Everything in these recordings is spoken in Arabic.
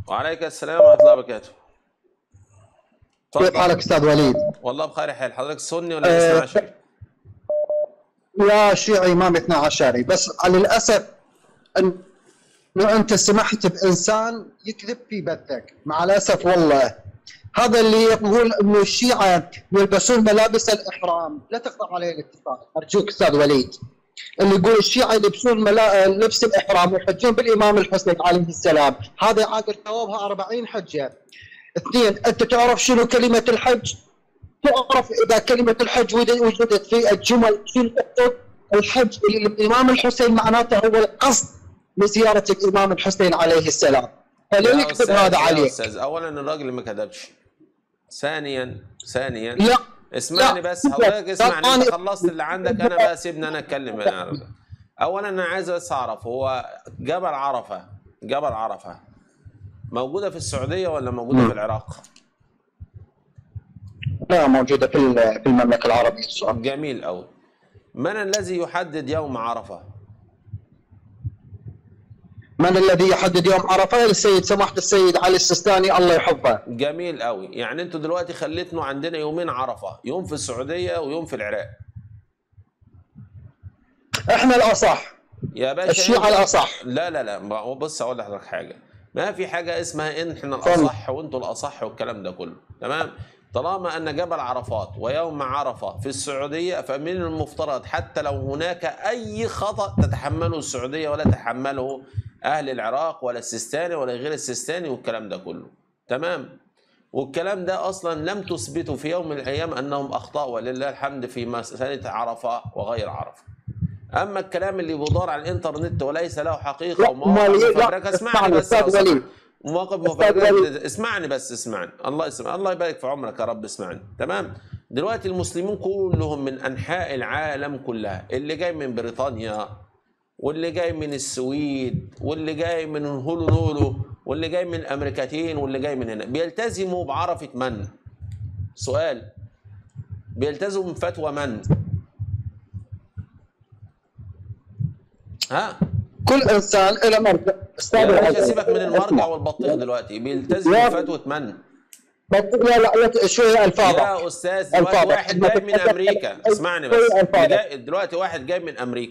وعليك السلام ورحمة الله وبركاته. كيف حالك استاذ وليد؟ والله بخير حال. حضرتك سني ولا اثنا عشري؟ يا شيعي امام 12 بس للاسف انه انت سمحت بانسان يكذب في بثك، مع الاسف والله. هذا اللي يقول انه الشيعه يلبسون ملابس الاحرام، لا تقطع عليه الاتفاق ارجوك استاذ وليد. اللي يقول الشيعه يلبسون لبس الاحرام ويحجون بالامام الحسين عليه السلام، هذا عاقل ثوابها 40 حجه. اثنين، انت تعرف شنو كلمه الحج؟ تعرف اذا كلمه الحج وجدت في الجمل شنو تقصد؟ الحج للامام الحسين معناته هو القصد لزياره الامام الحسين عليه السلام، فلا يكتب هذا عليك. يا استاذ، اولا الراجل ما كذبش. ثانيا لا اسمعني لا بس حضرتك، اسمعني. انت خلصت اللي عندك، انا بقى سيبني انا اتكلم. اولا انا عايز بس اعرف، هو جبل عرفه موجوده في السعوديه ولا موجوده في العراق؟ لا، موجوده في المملكه العربيه السعوديه. جميل قوي. من الذي يحدد يوم عرفه؟ من الذي يحدد يوم عرفه؟ السيد سماحه السيد علي السيستاني الله يحفظه. جميل قوي. يعني انتوا دلوقتي خليتنا عندنا يومين عرفه، يوم في السعوديه ويوم في العراق. احنا الاصح يا باشا، الشيعه الاصح. لا بص اقول لحضرتك حاجه. ما في حاجه اسمها ان احنا الاصح وانتوا الاصح والكلام ده كله، تمام؟ طالما ان جبل عرفات ويوم عرفه في السعوديه، فمن المفترض حتى لو هناك اي خطا تتحمله السعوديه ولا تتحمله اهل العراق ولا السيستاني ولا غير السيستاني والكلام ده كله، تمام؟ والكلام ده اصلا لم تثبتوا في يوم من الايام انهم اخطاوا، ولله الحمد، في مساله عرفه وغير عرفه. اما الكلام اللي بيدور على الانترنت وليس له حقيقه ومواقف مفبركه، اسمعني بس مواقف مفبركه، اسمعني بس، اسمعني. الله يبارك في عمرك يا رب، اسمعني، تمام؟ دلوقتي المسلمين كلهم من انحاء العالم كلها، اللي جاي من بريطانيا واللي جاي من السويد واللي جاي من هولولولو واللي جاي من امريكتين واللي جاي من هنا، بيلتزموا بعرفه من؟ سؤال، بيلتزموا بفتوى من؟ ها؟ كل انسان له مرجع. يا باشا سيبك من المرجع والبطيخ دلوقتي، بيلتزم بفتوى من؟ لا شويه الفاظ يا استاذ. دلوقتي واحد جاي من امريكا، اسمعني بس. دلوقتي واحد جاي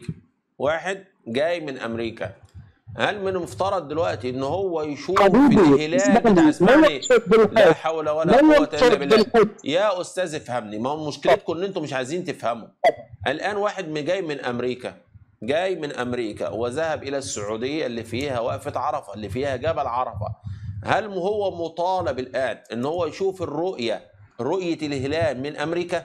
من امريكا، هل من المفترض دلوقتي ان هو يشوف الهلال بتاع، اسمعني، لا حول ولا قوه الا بالله. يا استاذ افهمني، ما هو مشكلتكم ان انتم مش عايزين تفهموا. الان واحد جاي من امريكا وذهب الى السعوديه اللي فيها وقفه عرفه، اللي فيها جبل عرفه، هل هو مطالب الان ان هو يشوف رؤيه الهلال من امريكا؟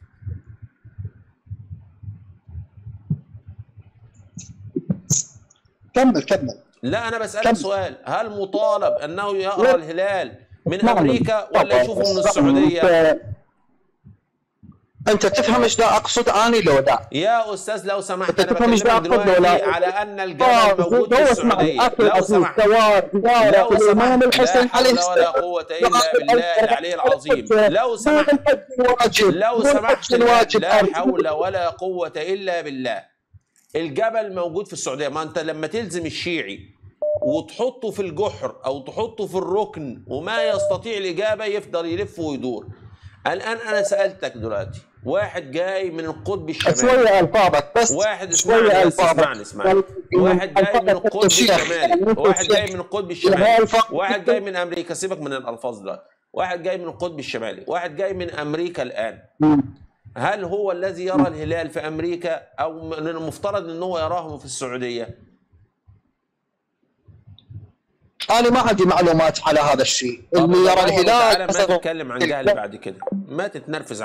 كمل. لا انا بسألك سؤال، هل مطالب انه يرى الهلال من امريكا ولا يشوفه من السعوديه؟ انت تفهم ايش دا اقصد اني لو لا؟ يا استاذ لو سمحت، انا بكلمك دلوقتي على ان الجبل موجود في السعوديه. لو سمحت، لا حول ولا قوه الا بالله العلي العظيم. لو سمحت، لا حول ولا قوه الا بالله. الجبل موجود في السعوديه. ما انت لما تلزم الشيعي وتحطه في الجحر او تحطه في الركن وما يستطيع الاجابه، يفضل يلف ويدور. الان انا سالتك دلوقتي، واحد جاي من القطب الشمالي، شويه الفاظك بس، اسمعني. واحد جاي من القطب الشمالي، واحد جاي من امريكا، سيبك من الالفاظ دلوقتي. واحد جاي من القطب الشمالي، واحد جاي من امريكا الان، هل هو الذي يرى الهلال في امريكا او من المفترض ان هو يراه في السعوديه؟ انا ما عندي معلومات على هذا الشيء. اللي يرى الهلال ما تتكلم عن جهل بعد كده، ما تتنرفز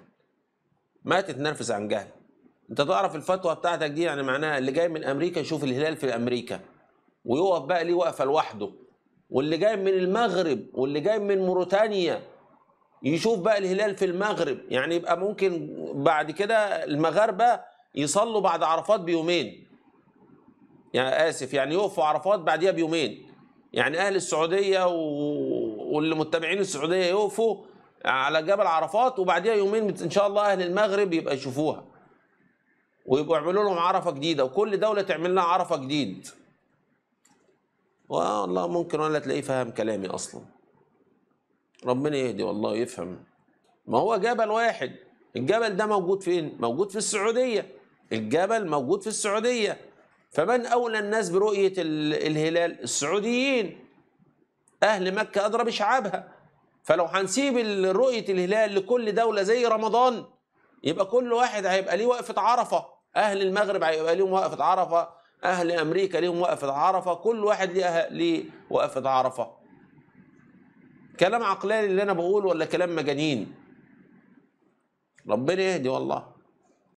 عن جهل. انت تعرف الفتوى بتاعتك دي يعني معناها اللي جاي من امريكا يشوف الهلال في امريكا ويقف بقى ليه وقفه لوحده، واللي جاي من المغرب واللي جاي من موريتانيا يشوف بقى الهلال في المغرب. يعني يبقى ممكن بعد كده المغاربه يصلوا بعد عرفات بيومين، يعني اسف، يعني يقفوا عرفات بعديها بيومين. يعني اهل السعوديه واللي متابعين السعوديه يقفوا على جبل عرفات وبعديها يومين ان شاء الله اهل المغرب يبقى يشوفوها ويبقوا يعملوا لهم عرفه جديده، وكل دوله تعمل لها عرفه جديد. والله ممكن ولا تلاقيه فاهم كلامي اصلا. ربنا يهدي والله يفهم. ما هو جبل واحد، الجبل ده موجود فين؟ موجود في السعودية. الجبل موجود في السعودية. فمن أولى الناس برؤية الهلال؟ السعوديين. أهل مكة أدرى بشعابها. فلو هنسيب رؤية الهلال لكل دولة زي رمضان، يبقى كل واحد هيبقى ليه وقفة عرفة. أهل المغرب هيبقى ليهم وقفة عرفة، أهل أمريكا ليهم وقفة عرفة، كل واحد ليه وقفة عرفة. كلام عقلاني اللي أنا بقوله ولا كلام مجانين؟ ربنا يهدي والله.